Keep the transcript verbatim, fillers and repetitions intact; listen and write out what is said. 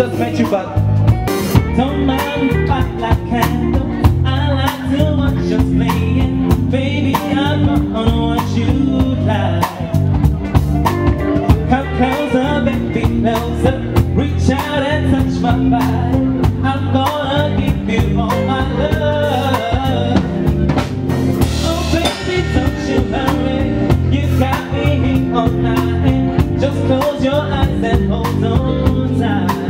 just met you, but don't mind if I light candles. I like to watch us playing. Baby, I'm on what you like. Come closer, baby, closer. Reach out and touch my body. I'm gonna give you all my love. Oh baby, don't you hurry. You got me all night. Just close your eyes and hold on tight.